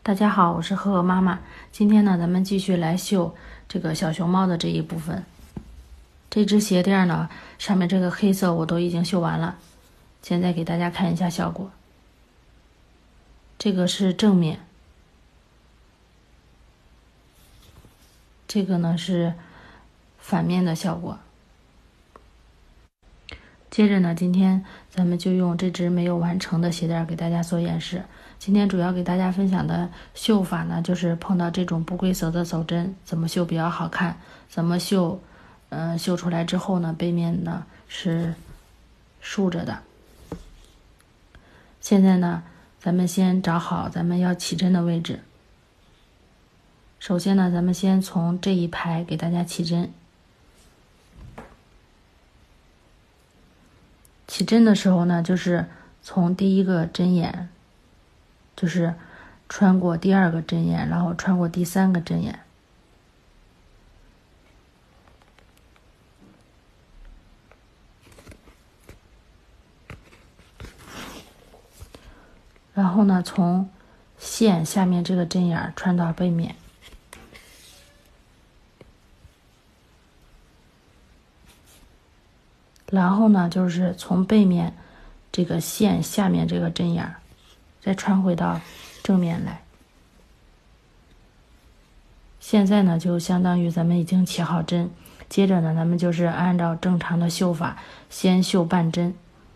大家好，我是赫赫妈妈。今天呢，咱们继续来绣这个小熊猫的这一部分。这只鞋垫呢，上面这个黑色我都已经绣完了。现在给大家看一下效果。这个是正面，这个呢是反面的效果。接着呢，今天咱们就用这只没有完成的鞋垫给大家做演示。今天主要给大家分享的绣法呢，就是碰到这种不规则的走针，怎么绣比较好看，怎么绣，绣出来之后呢，背面呢是竖着的。现在呢，咱们先找好咱们要起针的位置。首先呢，咱们先从这一排给大家起针。起针的时候呢，就是从第一个针眼，就是穿过第二个针眼，然后穿过第三个针眼。然后呢，从线下面这个针眼穿到背面。然后呢，就是从背面这个线下面这个针眼再穿回到正面来。现在呢，就相当于咱们已经起好针，接着呢，咱们就是按照正常的绣法，先绣半针。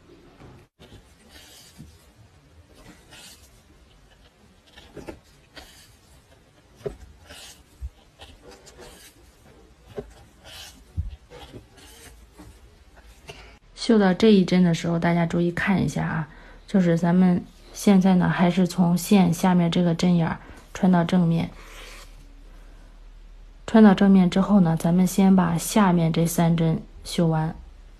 绣到这一针的时候，大家注意看一下啊，就是咱们现在呢还是从线下面这个针眼穿到正面。穿到正面之后呢，咱们先把下面这3针绣完。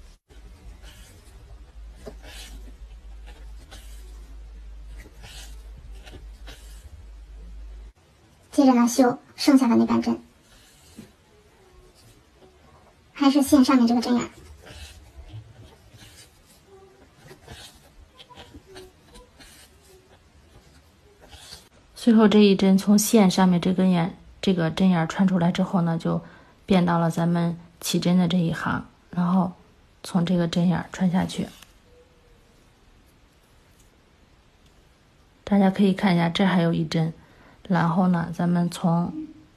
接着呢，绣剩下的那半针，还是线上面这个针眼。 最后这一针从线上面这个针眼穿出来之后呢，就变到了咱们起针的这一行，然后从这个针眼穿下去。大家可以看一下，这还有一针，然后呢，咱们从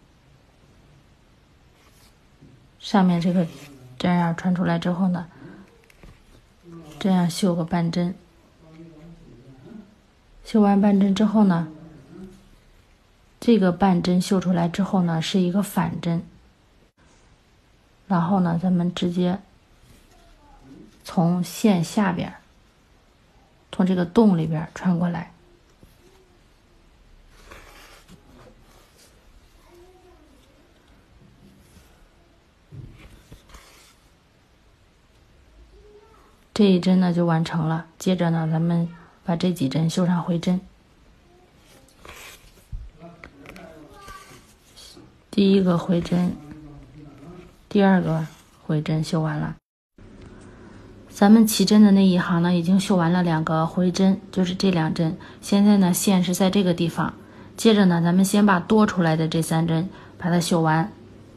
上面这个针眼穿出来之后呢，这样绣个半针。绣完半针之后呢，这个半针绣出来之后呢，是一个反针，然后呢，咱们直接从线下边，从这个洞里边穿过来。这一针呢就完成了，接着呢，咱们把这几针绣上回针。第一个回针，第二个回针绣完了。咱们起针的那一行呢，已经绣完了2个回针，就是这2针。现在呢，线是在这个地方。接着呢，咱们先把多出来的这3针把它绣完。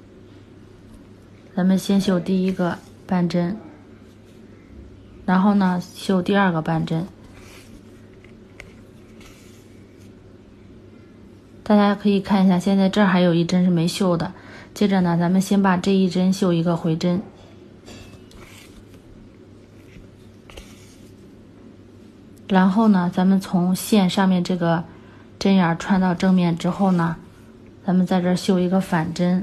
咱们先绣第一个半针，然后呢，绣第二个半针。大家可以看一下，现在这儿还有一针是没绣的。接着呢，咱们先把这一针绣一个回针，然后呢，咱们从线上面这个针眼穿到正面之后呢，咱们在这儿绣一个反针。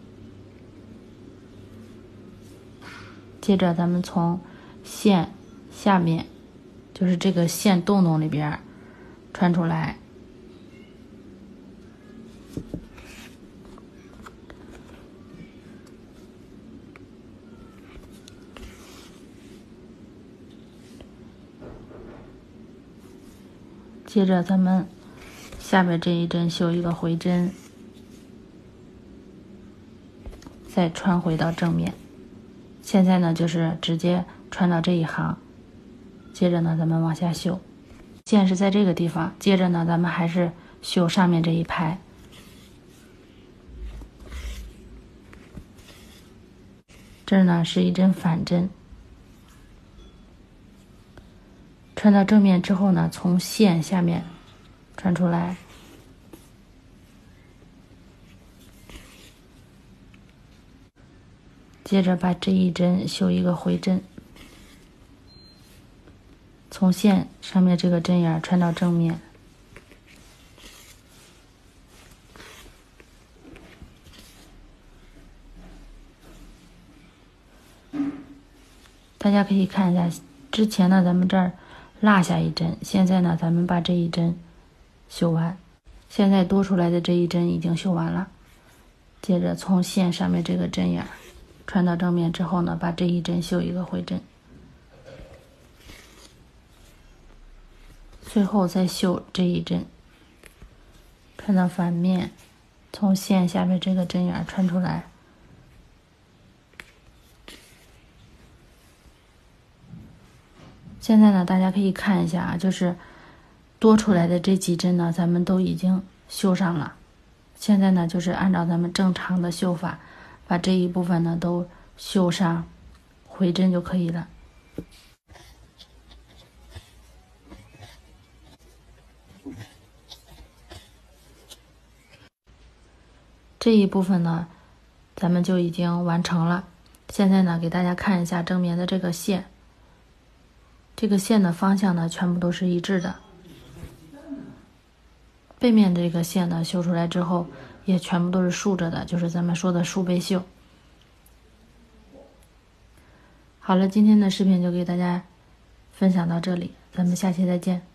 接着咱们从线下面，就是这个线洞里边穿出来。接着咱们下边这一针绣一个回针，再穿回到正面。现在呢，就是直接穿到这一行，接着呢，咱们往下绣。线是在这个地方，接着呢，咱们还是绣上面这一排。这儿呢是一针反针，穿到正面之后呢，从线下面穿出来，接着把这一针绣一个回针，从线上面这个针眼穿到正面，大家可以看一下，之前呢咱们这儿落下一针，现在呢咱们把这一针绣完，现在多出来的这一针已经绣完了。接着从线上面这个针眼穿到正面之后呢，把这一针绣一个回针，最后再绣这一针，穿到反面，从线下面这个针眼穿出来。现在呢，大家可以看一下啊，就是多出来的这几针呢，咱们都已经绣上了。现在呢，就是按照咱们正常的绣法，把这一部分呢都绣上回针就可以了。这一部分呢，咱们就已经完成了。现在呢，给大家看一下正面的这个线。这个线的方向呢，全部都是一致的。背面这个线呢，绣出来之后，也全部都是竖着的，就是咱们说的竖背绣。好了，今天的视频就给大家分享到这里，咱们下期再见。